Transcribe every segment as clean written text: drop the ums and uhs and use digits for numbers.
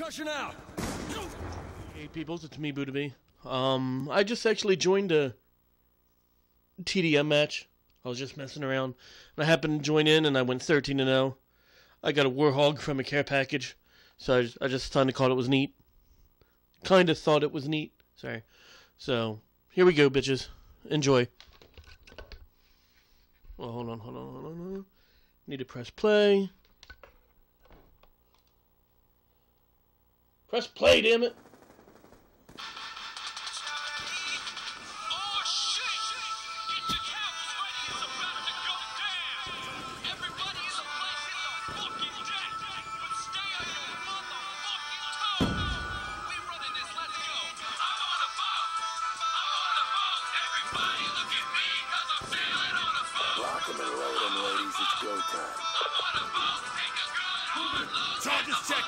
Rushing out. Hey peoples, it's me, Buddha. I just actually joined a TDM match. I was just messing around, and I happened to join in, and I went 13-0. I got a warthog from a care package, so I just kind of thought it was neat. Sorry. So here we go, bitches. Enjoy. Well, hold on. Need to press play. Press play, damn it. Lock 'em and load 'em, ladies. It's go time. Charges check.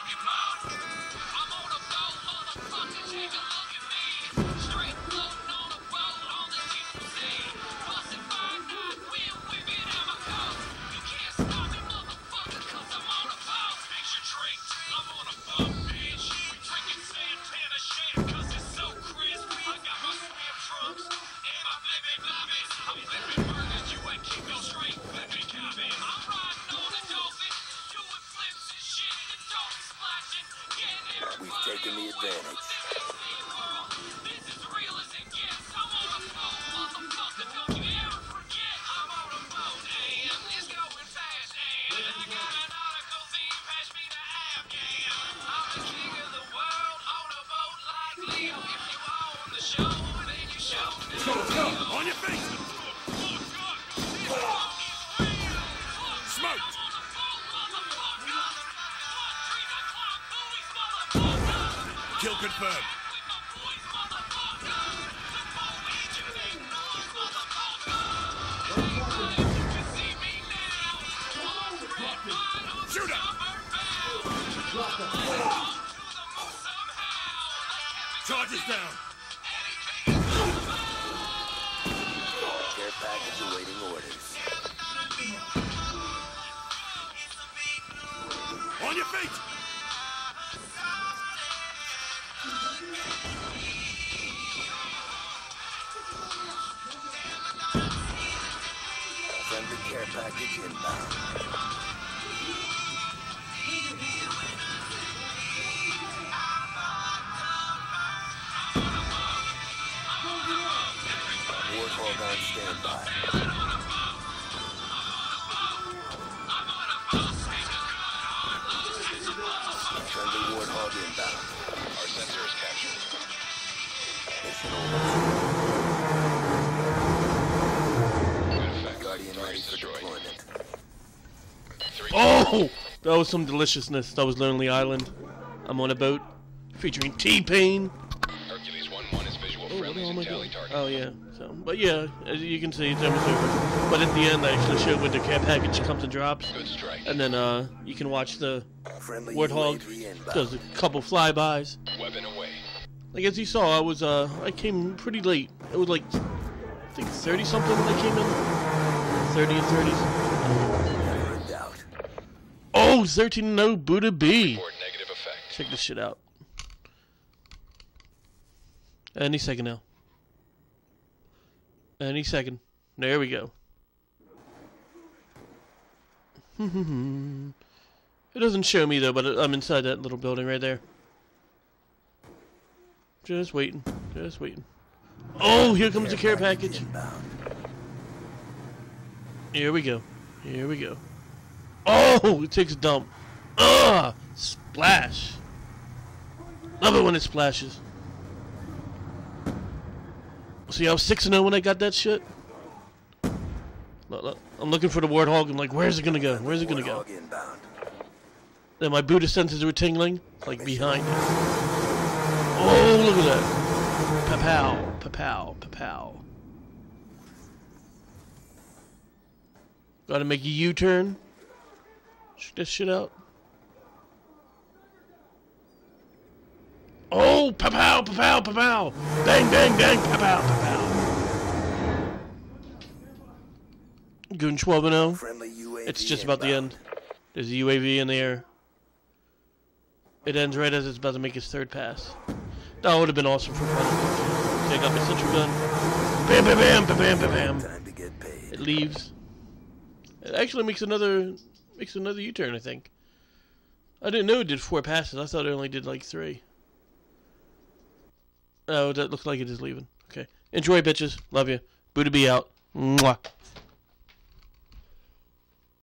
We've taken the advantage. Go. On your feet. Smoke. Kill confirmed. Shoot up. Charges down. Care package awaiting orders. On your feet. Friendly care package inbound. Warthog on standby. Friendly warthog inbound. Our sensor is captured. Mission over. Good effect. Guardian ready Target's for destroyed. deployment. 3 Oh! That was some deliciousness. That was Lonely Island. I'm on a boat. Featuring T-Pain. Hercules 1-1 is visual Oh, what the friendlies hell am I and tally doing? target. Oh, yeah. So, but yeah, as you can see, it's almost over. But at the end, I actually showed when the care package comes and drops. Good strike. And then you can watch the Friendly warthog UAV inbound. does a couple flybys. Weapon away. Like as you saw, I came pretty late. It was like I think 30 something when I came in. 30 and 30s. Never in doubt. Oh, 13-0 Buddha B. Report negative effect. Check this shit out. Any second now. Any second. There we go. It doesn't show me though, but I'm inside that little building right there. Just waiting. Just waiting. Oh, here comes the care package. Inbound. Here we go. Here we go. Oh, it takes a dump. Ugh! Splash. Love it when it splashes. See, I was 6-0 when I got that shit. Look, I'm looking for the warthog. I'm like, where's it gonna go? Where's it gonna go? Warthog inbound. Then my Buddha senses were tingling. It's like behind it. Oh, look at that. Pa-pow, pa-pow, pa-pow. Gotta make a U-turn. Check this shit out. Oh, pa-pow, pa-pow, pa-pow. Bang, bang, bang, pa-pow, pa-pow. Goon 12-0. Friendly UAV It's just about the inbound. end. There's a UAV in the air. It ends right as it's about to make its third pass. That would have been awesome for fun. Okay, I got my central gun. Bam, bam, bam, bam, bam, bam, bam. Time to get paid. It leaves. It actually makes another U-turn, I think. I didn't know it did 4 passes. I thought it only did like 3. Oh, that looks like it is leaving. Okay. Enjoy, bitches. Love you. Buddha be out. Mwah.